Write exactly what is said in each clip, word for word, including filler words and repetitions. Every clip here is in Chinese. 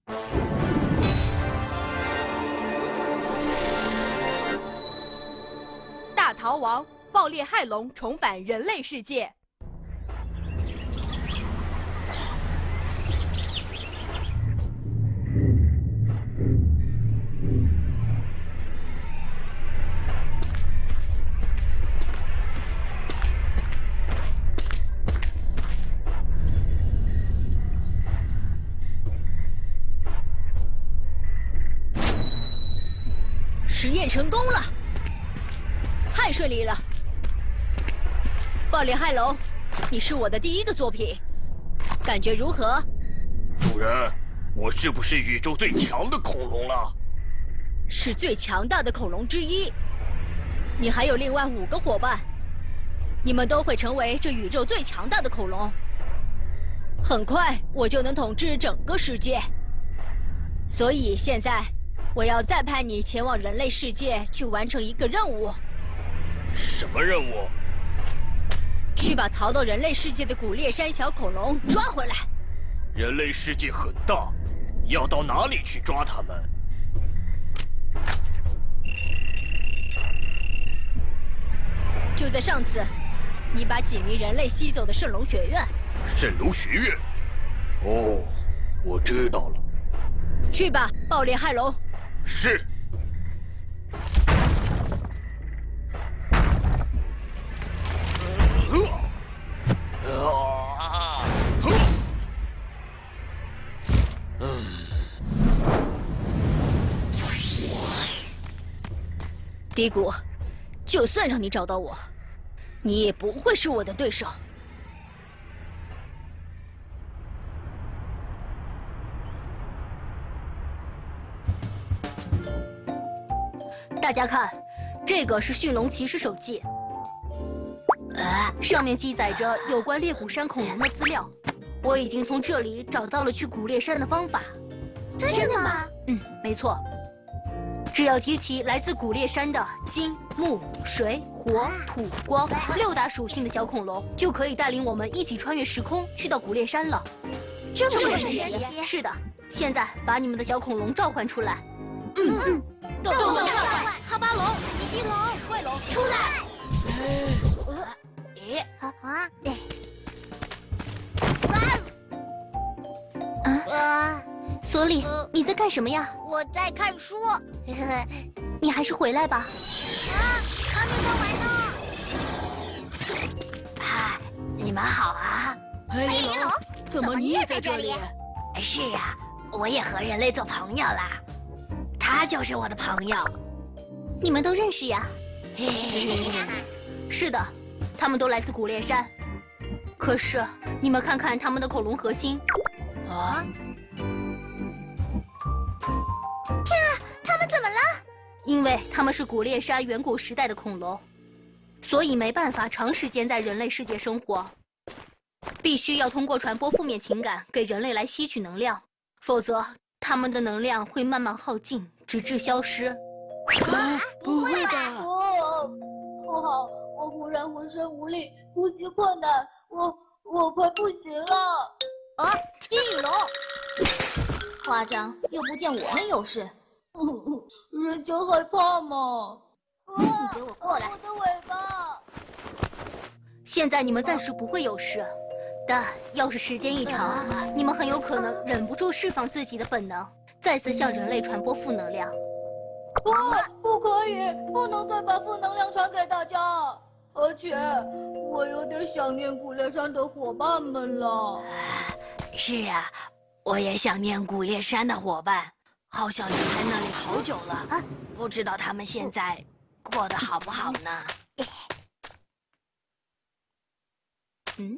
大逃亡，爆裂骇龙重返人类世界。 实验成功了，太顺利了！爆裂骇龙，你是我的第一个作品，感觉如何？ 主人，我是不是宇宙最强的恐龙了？ 是最强大的恐龙之一。你还有另外五个伙伴，你们都会成为这宇宙最强大的恐龙。很快我就能统治整个世界。所以现在，我要再派你前往人类世界去完成一个任务。 什么任务？ 去把逃到人类世界的古猎山小恐龙抓回来。 人类世界很大，要到哪里去抓它们？ 就在上次，你把几名人类吸走的圣龙学院。 圣龙学院？哦，我知道了。 去吧，爆裂骇龙。 是。 低谷，就算让你找到我，你也不会是我的对手。大家看，这个是驯龙骑士手记，呃，上面记载着有关猎谷山恐龙的资料。我已经从这里找到了去古猎山的方法。 真的吗？ 嗯，没错。只要集齐来自古猎山的金、木、水、火、土、光六大属性的小恐龙，就可以带领我们一起穿越时空，去到古猎山了。 这么神奇？ 是的，现在把你们的小恐龙召唤出来。 嗯嗯， 斗斗召唤，哈巴龙、 一滴龙、 怪龙出来！ 咦啊啊！啊！ 索里，你在干什么呀？ 我在看书。 你还是回来吧。 啊，还没看完呢。 嗨，你们好啊！ 黑鳞龙， 怎么你也在这里？ 是呀，我也和人类做朋友啦。他就是我的朋友。 你们都认识呀？ 嘿嘿嘿。 是的，他们都来自古猎山。可是你们看看他们的恐龙核心。 啊！ 天啊，他们怎么了？ 因为他们是古猎山远古时代的恐龙，所以没办法长时间在人类世界生活，必须要通过传播负面情感给人类来吸取能量，否则他们的能量会慢慢耗尽，直至消失。 啊，不会吧？ 哦，不好，我忽然浑身无力，呼吸困难，我我快不行了。 啊，天翼龙！夸张，又不见我们有事。 人家害怕嘛。 你给我过来！ 我的尾巴。 现在你们暂时不会有事，但要是时间一长，你们很有可能忍不住释放自己的本能，再次向人类传播负能量。 不，不可以，不能再把负能量传给大家。而且，我有点想念古猎山的伙伴们了。 是呀，我也想念古猎山的伙伴，好想离开那里好久了。啊，不知道他们现在过得好不好呢？ 嗯。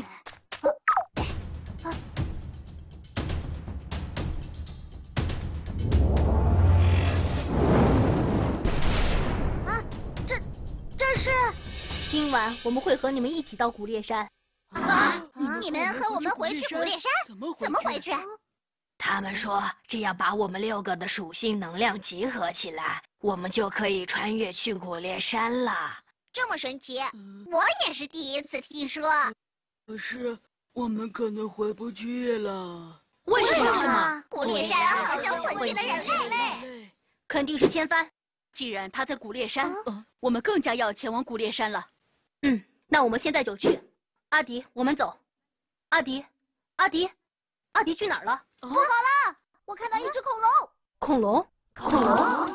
啊，这这是？ 今晚我们会和你们一起到古猎山。 啊！你们和我们回去古猎山？怎么回去？ 他们说，只要把我们六个的属性能量集合起来，我们就可以穿越去古猎山了。 这么神奇，我也是第一次听说。 可是我们可能回不去了。 为什么？ 什么？古猎山好像混进了人类。 肯定是千帆。既然他在古猎山， 嗯、 我们更加要前往古猎山了。嗯，那我们现在就去。阿迪，我们走。阿迪，阿迪，阿迪去哪儿了？ 不好了！我看到一只恐龙。 恐龙？ 恐龙！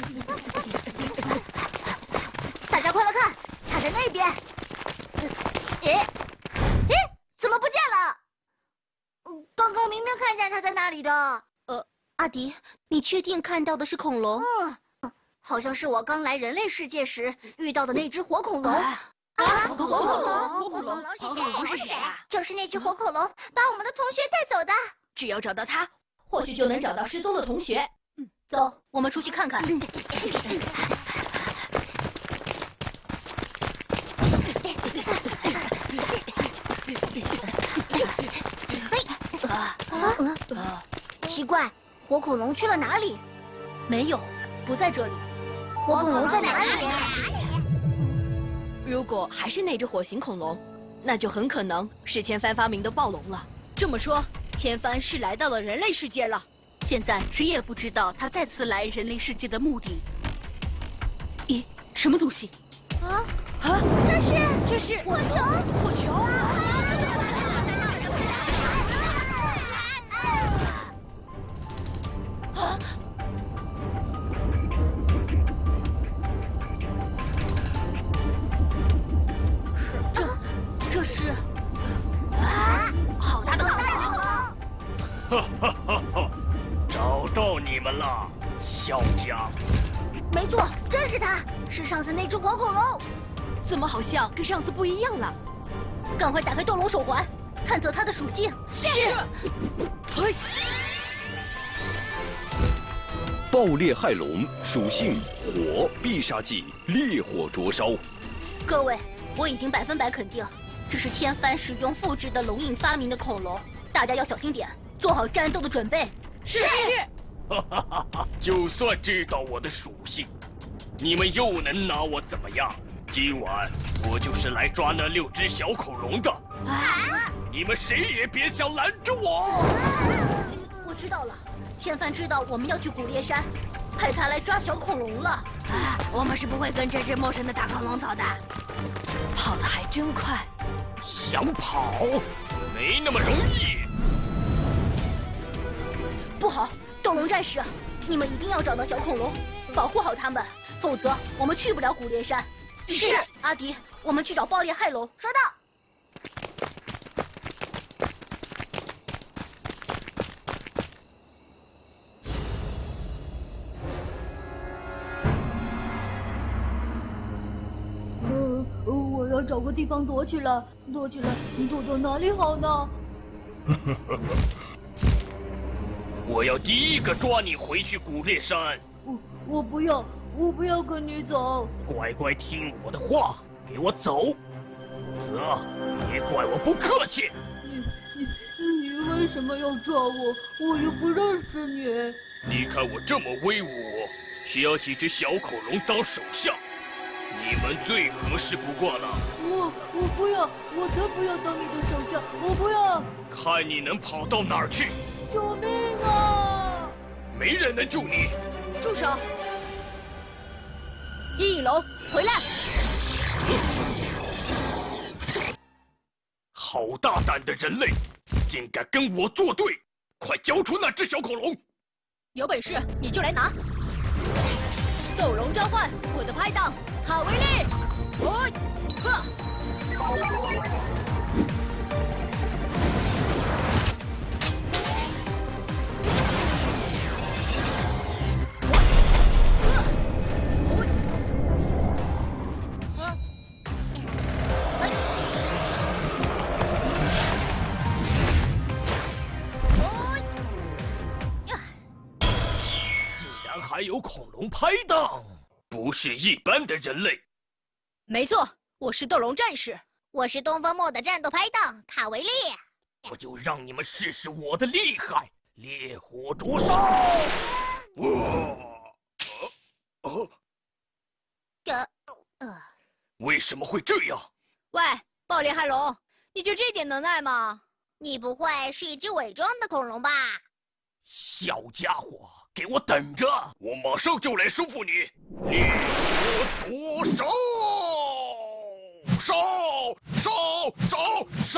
大家快来看，它在那边。诶，诶，怎么不见了？刚刚明明看见它在那里的。 呃，阿迪，你确定看到的是恐龙？ 嗯，好像是我刚来人类世界时遇到的那只火恐龙。 啊， 火恐龙！ 火恐龙是谁？ 恐龙是谁啊？ 就是那只火恐龙把我们的同学带走的。 只要找到它， 或许就能找到失踪的同学。 嗯，走，我们出去看看。 啊！奇怪，火恐龙去了哪里？ 没有，不在这里。 火恐龙在哪里？ 如果还是那只火星恐龙，那就很可能是千帆发明的暴龙了。 这么说，千帆是来到了人类世界了。现在谁也不知道他再次来人类世界的目的。咦，什么东西？ 啊啊！ 这是这是火球！ 火球！啊！这这是啊！ 好大的恐龙！ 哈哈哈哈！找到你们了，小家。 没错，真是它，是上次那只火恐龙。 怎么好像跟上次不一样了？ 赶快打开斗龙手环，探测它的属性。 是。 嘿。 爆裂骇龙属性火，必杀技烈火灼烧。 各位，我已经百分百肯定，这是千帆使用复制的龙印发明的恐龙，大家要小心点，做好战斗的准备。 是是。 哈哈哈哈！就算知道我的属性，你们又能拿我怎么样？今晚我就是来抓那六只小恐龙的。啊！你们谁也别想拦着我！ 我知道了，千帆知道我们要去古猎山，派他来抓小恐龙了。 啊，我们是不会跟这只陌生的大恐龙走的。 跑得还真快。 想跑，没那么容易。 不好，斗龙战士，你们一定要找到小恐龙，保护好它们，否则我们去不了古猎山。 是。 阿迪，我们去找爆裂骇龙。 收到。 嗯，我要找个地方躲起来，躲起来，躲到哪里好呢？ 我要第一个抓你回去古猎山。 我我不要，我不要跟你走。 乖乖听我的话，给我走，否则别怪我不客气。 你你你为什么要抓我？我又不认识你。 你看我这么威武，需要几只小恐龙当手下，你们最合适不过了。 我我不要，我才不要当你的手下，我不要。 看你能跑到哪儿去！ 救命啊！ 没人能救你。 住手！阴影龙，回来！ 好大胆的人类，竟敢跟我作对！快交出那只小恐龙！ 有本事你就来拿！斗龙召唤，我的拍档卡维利！我，呵！ 还有恐龙拍档，不是一般的人类。 没错，我是斗龙战士， 我是东方墨的战斗拍档卡维利。 我就让你们试试我的厉害，烈火灼烧！哇！呃呃呃， 为什么会这样？ 喂，爆裂骇龙，你就这点能耐吗？ 你不会是一只伪装的恐龙吧？ 小家伙，给我等着！我马上就来收复你！烈火灼烧！烧烧烧烧！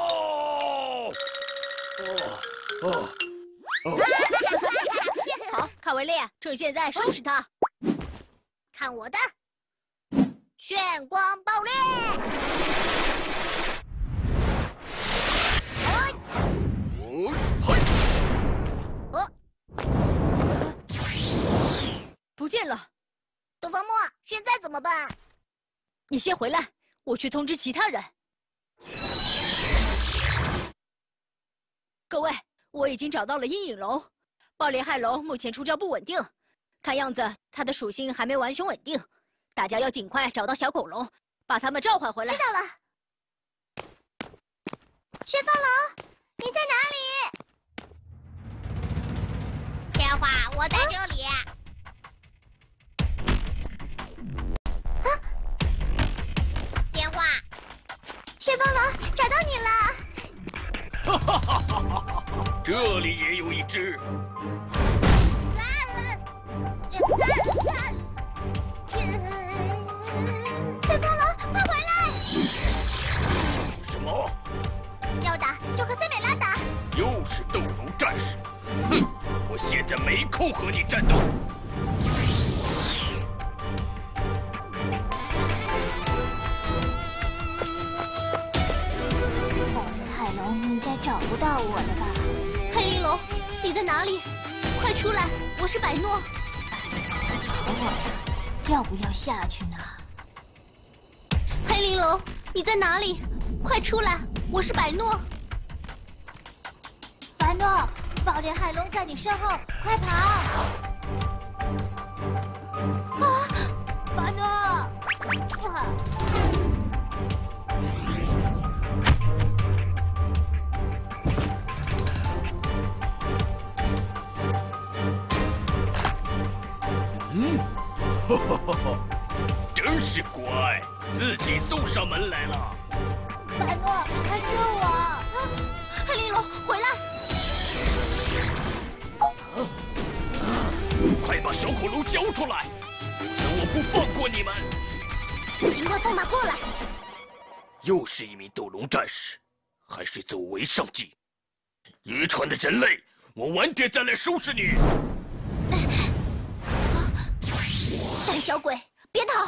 哦哦哦！ 好，卡维利，趁现在收拾他。 看我的炫光爆裂！ 哦嘿！ 哦， 不见了。 多方莫，现在怎么办？ 你先回来，我去通知其他人。各位，我已经找到了阴影龙。爆裂害龙目前出招不稳定，看样子它的属性还没完全稳定。大家要尽快找到小恐龙，把它们召唤回来。 知道了。旋风龙，你在哪里？天花，我在这里。啊！天花，旋风龙，找到你了。 哈哈哈哈哈哈！这里也有一只。 旋风龙，快回来！ 什么？ 要打就和塞美拉打。 又是斗龙战士！哼，我现在没空和你战斗。 爆裂害龙应该找不到我的吧？ 黑玲珑，你在哪里？快出来！我是百诺。 找我，要不要下去呢？ 黑玲珑，你在哪里？快出来！我是百诺。 百诺，爆裂害龙在你身后，快跑！ 啊，百诺！ 啊嗯，哈哈哈哈，真是乖，自己送上门来了。 百诺，快救我！ 啊，黑玲珑，回来！ 快把小恐龙交出来，否则我不放过你们！ 尽快放马过来！ 又是一名斗龙战士，还是走为上计。愚蠢的人类，我晚点再来收拾你！ 胆小鬼，别逃！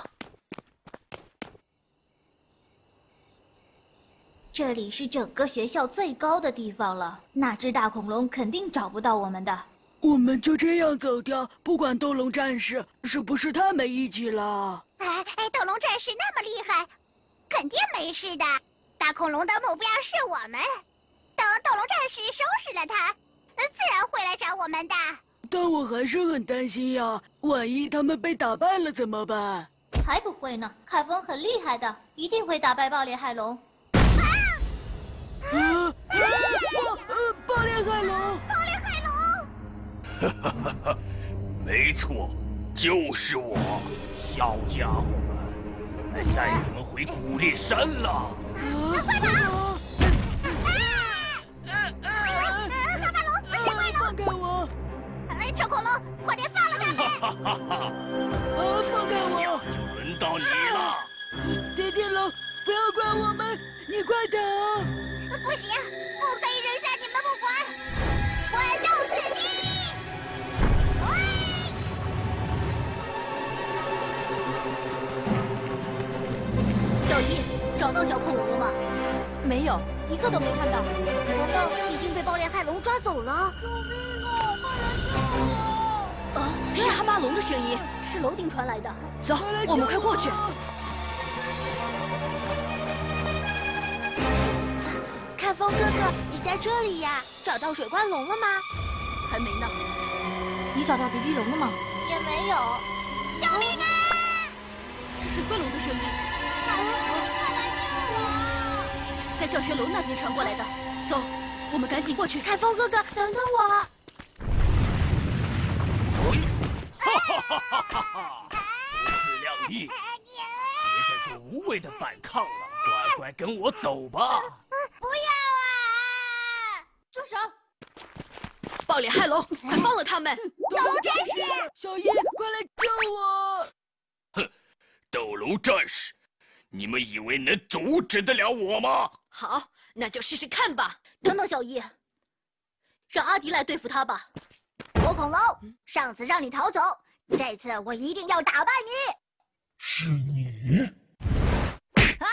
这里是整个学校最高的地方了，那只大恐龙肯定找不到我们的。 我们就这样走掉，不管斗龙战士是不是他们一起了。 哎哎，斗龙战士那么厉害，肯定没事的。大恐龙的目标是我们，等斗龙战士收拾了他，自然会来找我们的。 但我还是很担心呀，万一他们被打败了怎么办？ 才不会呢，凯风很厉害的，一定会打败爆裂害龙。 啊！啊！呃，爆裂害龙！ 爆裂害龙！ 哈哈哈哈！没错，就是我，小家伙们，我来带你们回古烈山了。 快跑！大霸龙，水怪龙， 放开我！ 哎，臭恐龙，快点放了他们！ 哈哈哈！ 啊，放开下我！ 就轮到你了。 铁铁龙，不要管我们，你快逃！ 不行，不可以扔下你们不管！滚到此地！喂！ 小姨，找到小恐龙了吗？没有， 一个都没看到。难道已经被爆裂害龙抓走了？ 救命啊！快来救我！ 啊，是哈巴龙的声音，是楼顶传来的。走，我们快过去。 看风哥哥，你在这里呀？找到水怪龙了吗？ 还没呢。 你找到敌敌龙了吗？也没有。救命啊！ 是水怪龙的声音， 快来救我！ 在教学楼那边传过来的。走，我们赶紧过去。 看风哥哥，等等我！ 哈哈哈哈哈哈！不自量力，别再做无谓的反抗了，乖乖跟我走吧。 不要啊！ 爆裂骇龙，快放了他们！ 斗龙战士， 小伊，快来救我！ 哼，斗龙战士，你们以为能阻止得了我吗？ 好，那就试试看吧。 等等，小伊，让阿迪来对付他吧。 火恐龙，上次让你逃走，这次我一定要打败你。 是你？ 啊！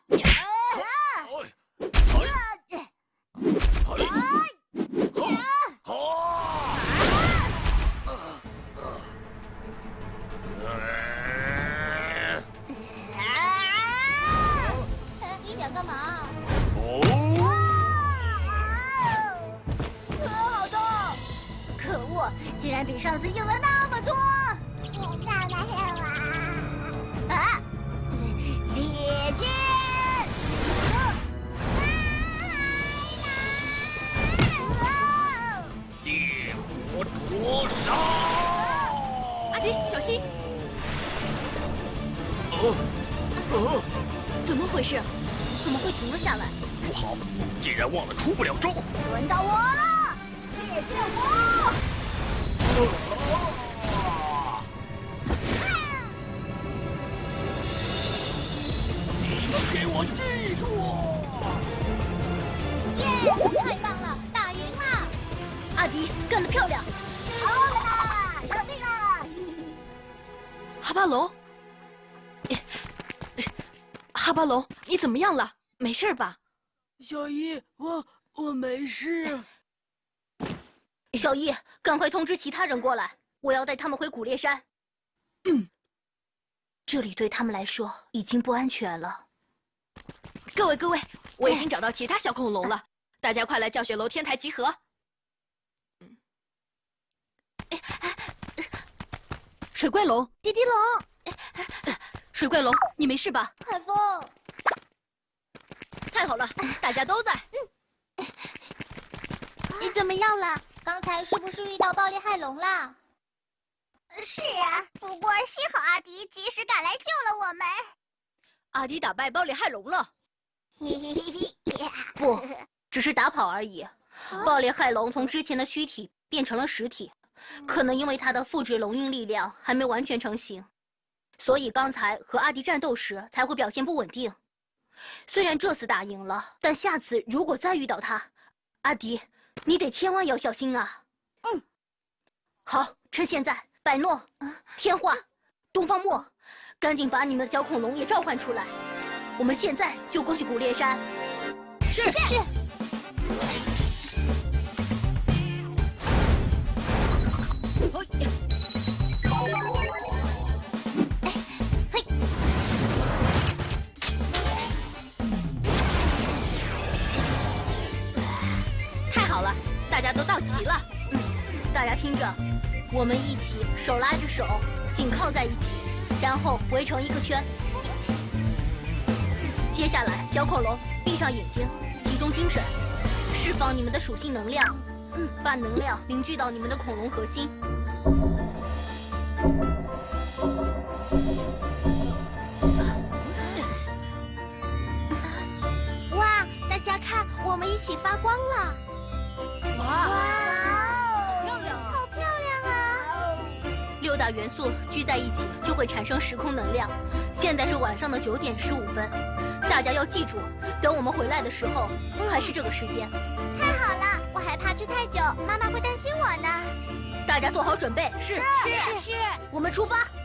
你想干嘛？ 哦！ 好痛！可恶，竟然比上次硬了那么多！啊！烈剑！ 烈火灼烧！ 阿迪，小心！ 哦哦！ 怎么回事？怎么会停了下来？ 不好，竟然忘了出不了招！ 轮到我了！烈剑火！ 你们给我记住！ 耶，太棒了，打赢了！ 阿迪干得漂亮！ 好啦，胜利了！ 哈巴龙，哈巴龙，你怎么样了？没事吧？ 小伊，我我没事。 小伊，赶快通知其他人过来，我要带他们回古烈山。嗯，这里对他们来说已经不安全了。 各位各位，我已经找到其他小恐龙了，大家快来教学楼天台集合。水怪龙， 滴滴龙， 水怪龙，你没事吧？ 海风， 太好了，大家都在。 你怎么样了？刚才是不是遇到爆裂骇龙了？ 是啊，不过幸好阿迪及时赶来救了我们。 阿迪打败爆裂骇龙了。 不，只是打跑而已。爆裂骇龙从之前的虚体变成了实体，可能因为它的复制龙印力量还没完全成型，所以刚才和阿迪战斗时才会表现不稳定。虽然这次打赢了，但下次如果再遇到他，阿迪，你得千万要小心啊！嗯，好，趁现在，百诺、天化、东方墨，赶紧把你们的小恐龙也召唤出来，我们现在就过去古烈山。 是是。太好了，大家都到齐了。 嗯，大家听着，我们一起手拉着手，紧靠在一起，然后围成一个圈。接下来，小恐龙闭上眼睛，集中精神，释放你们的属性能量，嗯，把能量凝聚到你们的恐龙核心。 哇，大家看，我们一起发光了！哇，漂亮，好漂亮啊！ 六大元素聚在一起就会产生时空能量。现在是晚上的九点十五分，大家要记住，等我们回来的时候还是这个时间。 太好了，我害怕去太久，妈妈会担心我呢。 大家做好准备， 是是是， 我们出发。